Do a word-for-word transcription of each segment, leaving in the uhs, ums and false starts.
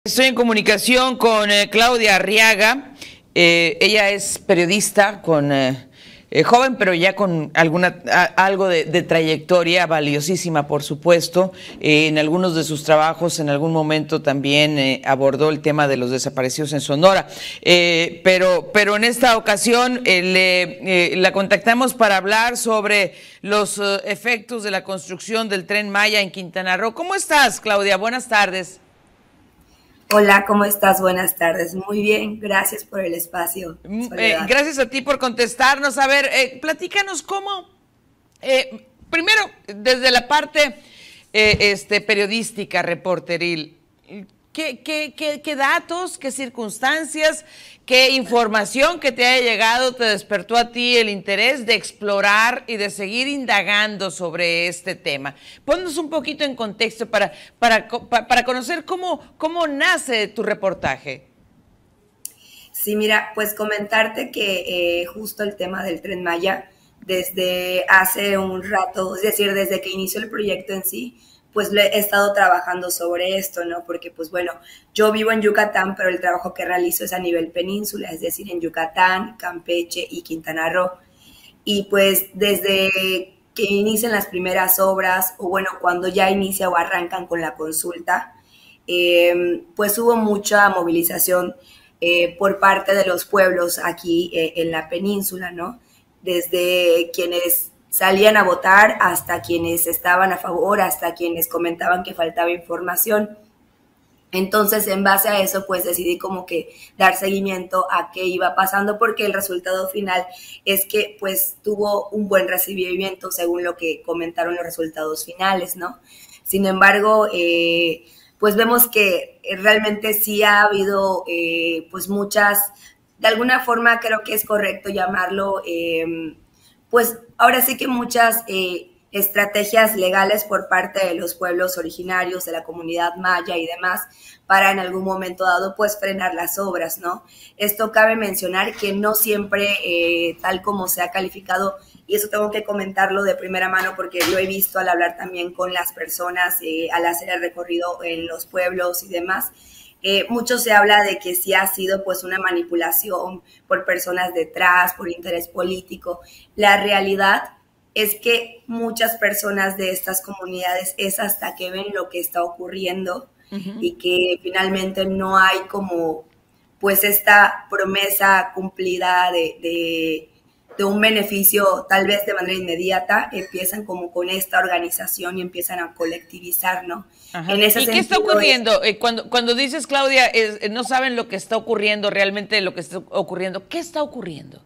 Estoy en comunicación con eh, Claudia Arriaga. Eh, ella es periodista, con eh, eh, joven, pero ya con alguna a, algo de, de trayectoria valiosísima, por supuesto. Eh, en algunos de sus trabajos, en algún momento también eh, abordó el tema de los desaparecidos en Sonora. Eh, pero, pero en esta ocasión eh, le, eh, la contactamos para hablar sobre los eh, efectos de la construcción del Tren Maya en Quintana Roo. ¿Cómo estás, Claudia? Buenas tardes. Hola, ¿cómo estás? Buenas tardes. Muy bien, gracias por el espacio, Eh, Soledad. gracias a ti por contestarnos. A ver, eh, platícanos cómo, eh, primero, desde la parte eh, este, periodística, reporteril, ¿qué, qué, qué, qué datos, qué circunstancias, qué información que te haya llegado te despertó a ti el interés de explorar y de seguir indagando sobre este tema? Ponnos un poquito en contexto para, para, para conocer cómo, cómo nace tu reportaje. Sí, mira, pues comentarte que eh, justo el tema del Tren Maya, desde hace un rato, es decir, desde que inició el proyecto en sí, pues le he estado trabajando sobre esto, ¿no? Porque, pues bueno, yo vivo en Yucatán, pero el trabajo que realizo es a nivel península, es decir, en Yucatán, Campeche y Quintana Roo. Y pues desde que inician las primeras obras, o bueno, cuando ya inicia o arrancan con la consulta, eh, pues hubo mucha movilización eh, por parte de los pueblos aquí eh, en la península, ¿no? Desde quienes salían a votar hasta quienes estaban a favor, hasta quienes comentaban que faltaba información. Entonces, en base a eso, pues decidí como que dar seguimiento a qué iba pasando, porque el resultado final es que pues tuvo un buen recibimiento según lo que comentaron los resultados finales, ¿no? Sin embargo, eh, pues vemos que realmente sí ha habido eh, pues muchas, de alguna forma creo que es correcto llamarlo, eh, pues ahora sí que muchas eh, estrategias legales por parte de los pueblos originarios, de la comunidad maya y demás, para en algún momento dado pues frenar las obras, ¿no? Esto cabe mencionar que no siempre, eh, tal como se ha calificado, y eso tengo que comentarlo de primera mano porque lo he visto al hablar también con las personas, eh, al hacer el recorrido en los pueblos y demás, Eh, mucho se habla de que sí ha sido pues una manipulación por personas detrás, por interés político. La realidad es que muchas personas de estas comunidades es hasta que ven lo que está ocurriendo uh-huh. y que finalmente no hay como pues esta promesa cumplida de, de, de un beneficio tal vez de manera inmediata, empiezan como con esta organización y empiezan a colectivizar, ¿no? En ese ¿Y qué está ocurriendo? Es, cuando, cuando dices, Claudia, es, no saben lo que está ocurriendo, realmente lo que está ocurriendo, ¿qué está ocurriendo?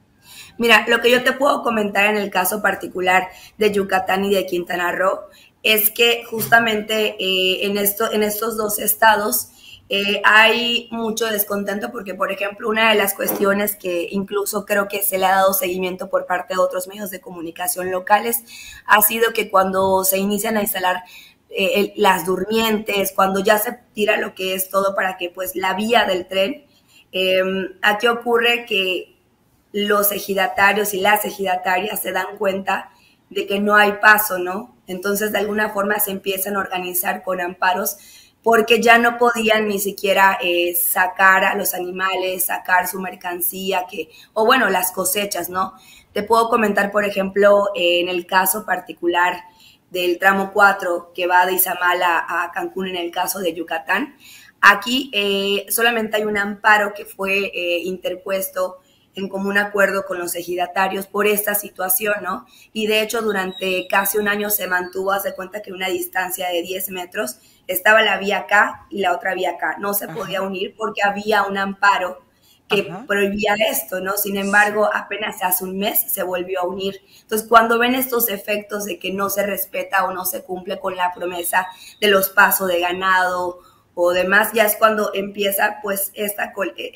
Mira, lo que yo te puedo comentar en el caso particular de Yucatán y de Quintana Roo es que justamente eh, en, esto, en estos dos estados eh, hay mucho descontento porque, por ejemplo, una de las cuestiones que incluso creo que se le ha dado seguimiento por parte de otros medios de comunicación locales ha sido que cuando se inician a instalar eh, las durmientes, cuando ya se tira lo que es todo para que pues la vía del tren, eh, aquí ocurre que los ejidatarios y las ejidatarias se dan cuenta de que no hay paso, ¿no? Entonces, de alguna forma se empiezan a organizar con amparos porque ya no podían ni siquiera eh, sacar a los animales, sacar su mercancía, que, o bueno, las cosechas, ¿no? Te puedo comentar, por ejemplo, eh, en el caso particular del tramo cuatro que va de Izamala a Cancún en el caso de Yucatán. Aquí eh, solamente hay un amparo que fue eh, interpuesto en común acuerdo con los ejidatarios por esta situación, ¿no? Y de hecho durante casi un año se mantuvo, hace cuenta que una distancia de diez metros, estaba la vía acá y la otra vía acá, no se Ajá. podía unir porque había un amparo que Ajá. prohibía esto, ¿no? Sin embargo, apenas hace un mes se volvió a unir. Entonces, cuando ven estos efectos de que no se respeta o no se cumple con la promesa de los pasos de ganado o demás, ya es cuando empieza pues esta,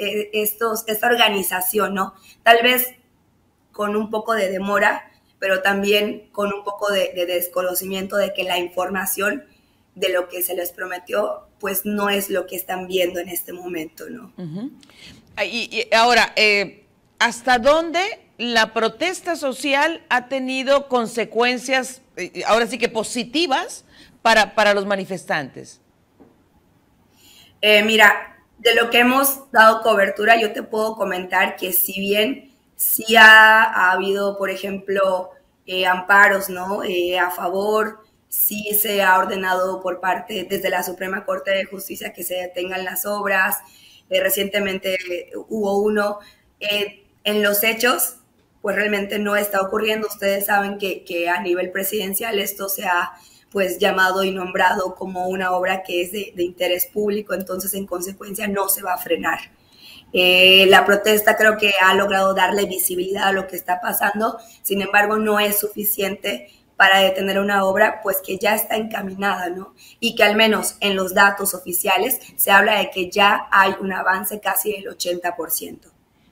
estos, esta organización, ¿no? Tal vez con un poco de demora, pero también con un poco de, de desconocimiento de que la información de lo que se les prometió, pues no es lo que están viendo en este momento, ¿no? Uh-huh. Y, y ahora, eh, ¿hasta dónde la protesta social ha tenido consecuencias, eh, ahora sí que positivas, para, para los manifestantes? Eh, mira, de lo que hemos dado cobertura, yo te puedo comentar que si bien sí ha, ha habido, por ejemplo, eh, amparos, ¿no? Eh, a favor, sí se ha ordenado por parte desde la Suprema Corte de Justicia que se detengan las obras. Eh, recientemente hubo uno. Eh, en los hechos, pues realmente no está ocurriendo. Ustedes saben que, que a nivel presidencial esto se ha pues llamado y nombrado como una obra que es de, de interés público, entonces en consecuencia no se va a frenar. Eh, la protesta creo que ha logrado darle visibilidad a lo que está pasando, sin embargo no es suficiente para detener una obra pues que ya está encaminada, ¿no? Y que al menos en los datos oficiales se habla de que ya hay un avance casi del ochenta por ciento.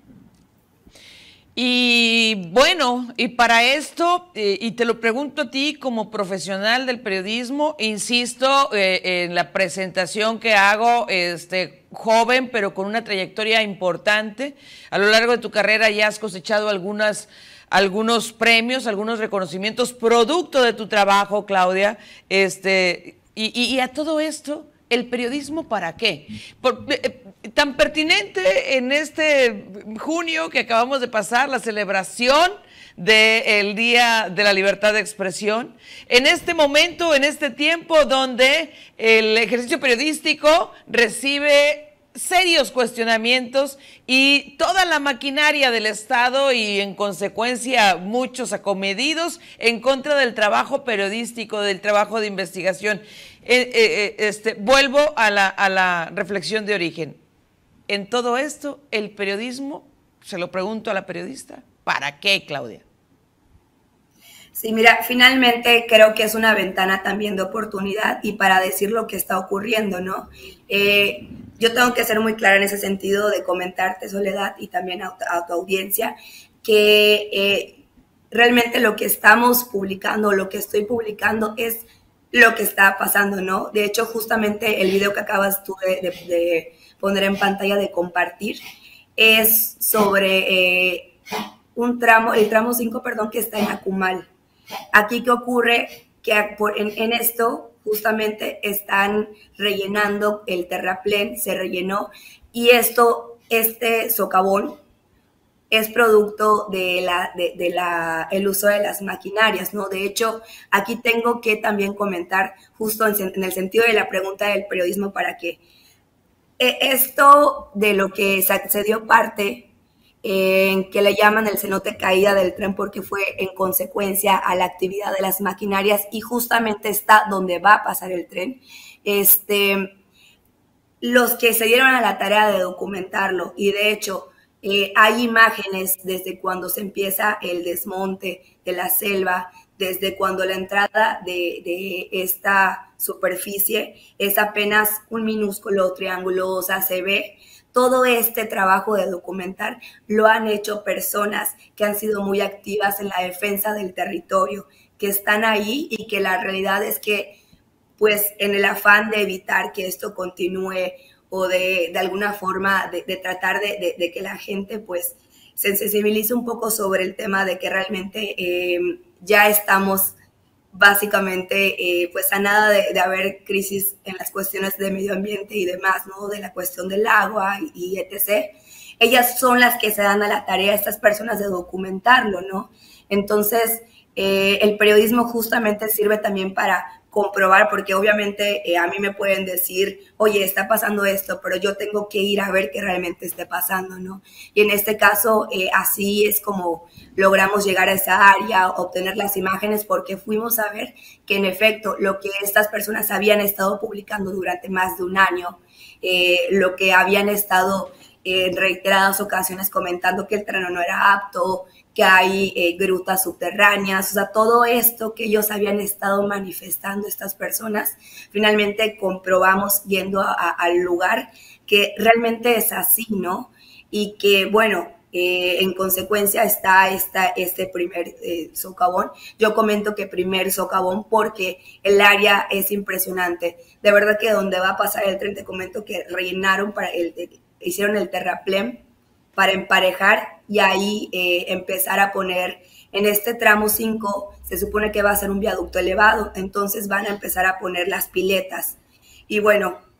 Y bueno, y para esto, eh, y te lo pregunto a ti como profesional del periodismo, insisto eh, en la presentación que hago, este, joven, pero con una trayectoria importante. A lo largo de tu carrera ya has cosechado algunas, algunos premios, algunos reconocimientos, producto de tu trabajo, Claudia. Este, y, y, y a todo esto, ¿el periodismo para qué? Por, eh, tan pertinente en este junio que acabamos de pasar, la celebración del Día de la Libertad de Expresión, en este momento, en este tiempo donde el ejercicio periodístico recibe serios cuestionamientos y toda la maquinaria del Estado y en consecuencia muchos acomedidos en contra del trabajo periodístico, del trabajo de investigación. Eh, eh, este, vuelvo a la, a la reflexión de origen. En todo esto, el periodismo, se lo pregunto a la periodista, ¿para qué, Claudia? Sí, mira, finalmente creo que es una ventana también de oportunidad y para decir lo que está ocurriendo, ¿no? Eh, yo tengo que ser muy clara en ese sentido de comentarte, Soledad, y también a, a tu audiencia, que eh, realmente lo que estamos publicando, lo que estoy publicando es lo que está pasando, ¿no? De hecho, justamente el video que acabas tú de, de, de poner en pantalla, de compartir, es sobre eh, un tramo, el tramo cinco, perdón, que está en Acumal. Aquí, ¿qué ocurre? Que en, en esto justamente están rellenando el terraplén, se rellenó, y esto, este socavón, es producto de la, de, de la, el uso de las maquinarias, ¿no? De hecho, aquí tengo que también comentar, justo en, en el sentido de la pregunta del periodismo, para que eh, esto de lo que se, se dio parte, eh, que le llaman el cenote caída del tren, porque fue en consecuencia a la actividad de las maquinarias y justamente está donde va a pasar el tren. Este, los que se dieron a la tarea de documentarlo, y de hecho eh, hay imágenes desde cuando se empieza el desmonte de la selva, desde cuando la entrada de, de esta superficie es apenas un minúsculo triángulo, o sea, se ve. Todo este trabajo de documentar lo han hecho personas que han sido muy activas en la defensa del territorio, que están ahí y que la realidad es que, pues, en el afán de evitar que esto continúe o de, de alguna forma de, de tratar de, de, de que la gente, pues, se sensibilice un poco sobre el tema de que realmente eh, ya estamos básicamente eh, pues a nada de, de haber crisis en las cuestiones de medio ambiente y demás, ¿no? De la cuestión del agua y, y etcétera. Ellas son las que se dan a la tarea, estas personas, de documentarlo, ¿no? Entonces, eh, el periodismo justamente sirve también para comprobar, porque obviamente eh, a mí me pueden decir, oye, está pasando esto, pero yo tengo que ir a ver qué realmente esté pasando, ¿no? Y en este caso, eh, así es como logramos llegar a esa área, obtener las imágenes, porque fuimos a ver que en efecto lo que estas personas habían estado publicando durante más de un año, eh, lo que habían estado en reiteradas ocasiones comentando que el terreno no era apto, que hay eh, grutas subterráneas, o sea, todo esto que ellos habían estado manifestando, estas personas, finalmente comprobamos yendo a, a, al lugar que realmente es así, ¿no? Y que, bueno, eh, en consecuencia está esta, este primer eh, socavón. Yo comento que primer socavón porque el área es impresionante. De verdad que donde va a pasar el tren, te comento que rellenaron para el, el hicieron el terraplén para emparejar y ahí eh, empezar a poner, en este tramo cinco se supone que va a ser un viaducto elevado, entonces van a empezar a poner las piletas. Y bueno,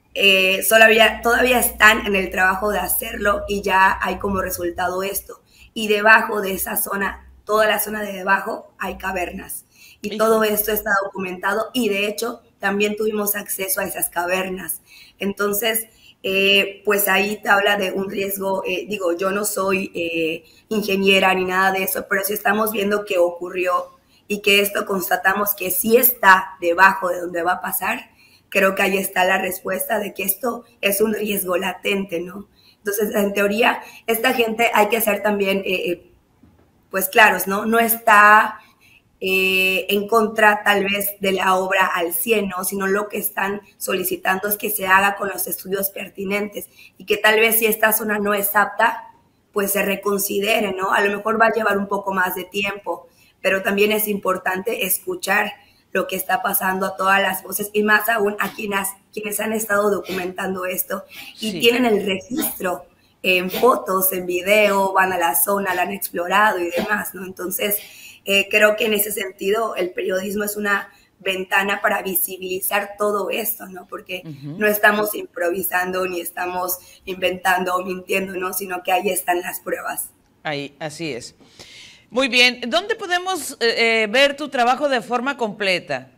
eh, todavía, todavía están en el trabajo de hacerlo y ya hay como resultado esto. Y debajo de esa zona, toda la zona de debajo, hay cavernas. Y todo Híjole. esto está documentado y de hecho también tuvimos acceso a esas cavernas. Entonces, eh, pues ahí te habla de un riesgo, eh, digo, yo no soy eh, ingeniera ni nada de eso, pero si estamos viendo que ocurrió y que esto constatamos que sí está debajo de donde va a pasar, creo que ahí está la respuesta de que esto es un riesgo latente, ¿no? Entonces, en teoría, esta gente hay que ser también, eh, eh, pues claros, ¿no? No está eh, en contra tal vez de la obra al cien, ¿no? Sino lo que están solicitando es que se haga con los estudios pertinentes y que tal vez si esta zona no es apta, pues se reconsidere, ¿no? A lo mejor va a llevar un poco más de tiempo, pero también es importante escuchar lo que está pasando a todas las voces y más aún a quienes, quienes han estado documentando esto y Sí. tienen el registro en fotos, en video, van a la zona, la han explorado y demás, ¿no? Entonces, eh, creo que en ese sentido el periodismo es una ventana para visibilizar todo esto, ¿no? Porque Ujú. no estamos improvisando ni estamos inventando o mintiendo, ¿no? Sino que ahí están las pruebas. Ahí, así es. Muy bien. ¿Dónde podemos eh, eh, ver tu trabajo de forma completa?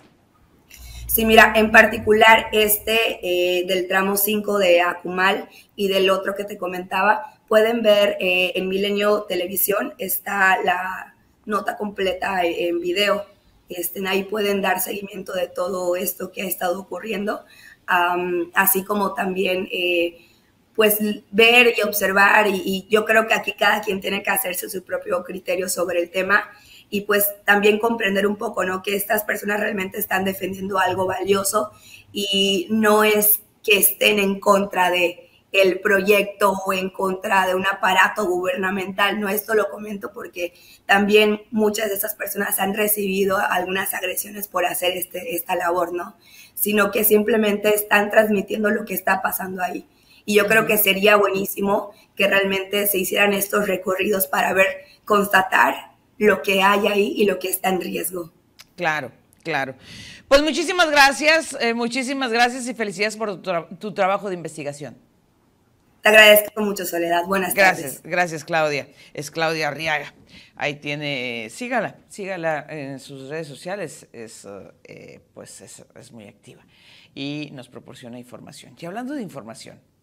Sí, mira, en particular este eh, del tramo cinco de Akumal y del otro que te comentaba, pueden ver eh, en Milenio Televisión, está la nota completa en video. Este, ahí pueden dar seguimiento de todo esto que ha estado ocurriendo, um, así como también eh, pues ver y observar y, y yo creo que aquí cada quien tiene que hacerse su propio criterio sobre el tema y pues también comprender un poco, ¿no? Que estas personas realmente están defendiendo algo valioso y no es que estén en contra de el proyecto o en contra de un aparato gubernamental, ¿no? Esto lo comento porque también muchas de estas personas han recibido algunas agresiones por hacer este, esta labor, ¿no? Sino que simplemente están transmitiendo lo que está pasando ahí. Y yo creo que sería buenísimo que realmente se hicieran estos recorridos para ver, constatar lo que hay ahí y lo que está en riesgo. Claro, claro. Pues muchísimas gracias, eh, muchísimas gracias y felicidades por tu, tra tu trabajo de investigación. Te agradezco mucho, Soledad. Buenas Gracias, tardes. gracias Claudia. Es Claudia Arriaga. Ahí tiene, sígala, sígala en sus redes sociales, es, eh, pues es, es muy activa y nos proporciona información. Y hablando de información,